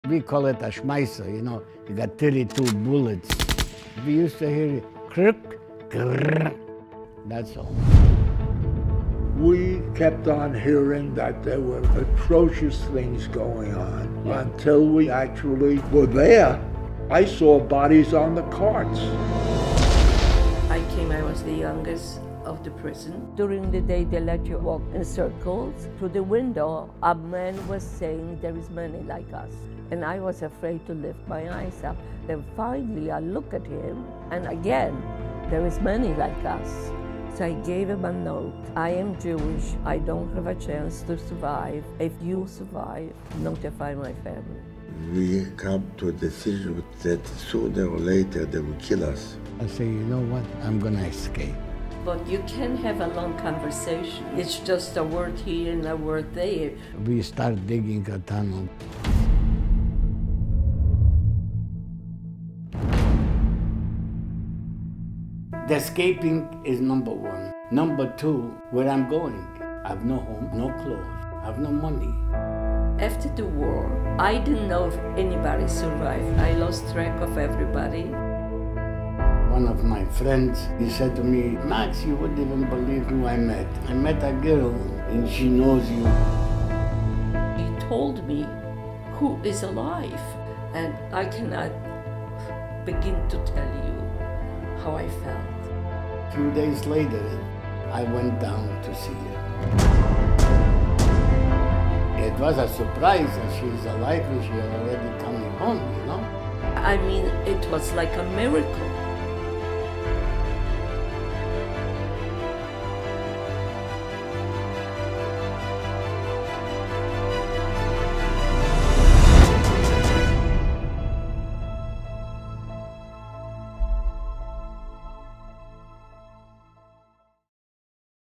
We call it a schmeiser, you know. You got 32 bullets. We used to hear krk, grrr. That's all. We kept on hearing that there were atrocious things going on until we actually were there. I saw bodies on the carts. I was the youngest of the prison. During the day, they let you walk in circles. Through the window, a man was saying, there is many like us. And I was afraid to lift my eyes up. Then finally, I look at him, and again, there is many like us. So I gave him a note. I am Jewish. I don't have a chance to survive. If you survive, notify my family. We come to a decision that sooner or later they will kill us. I say, you know what? I'm gonna escape. But you can have a long conversation. It's just a word here and a word there. We start digging a tunnel. The escaping is number one. Number two, where I'm going. I have no home, no clothes, I have no money. After the war, I didn't know if anybody survived. I lost track of everybody. One of my friends, he said to me, Max, you wouldn't even believe who I met. I met a girl and she knows you. He told me who is alive, and I cannot begin to tell you how I felt. A few days later, I went down to see her. It was a surprise that she's alive and she's already coming home, you know? I mean, it was like a miracle.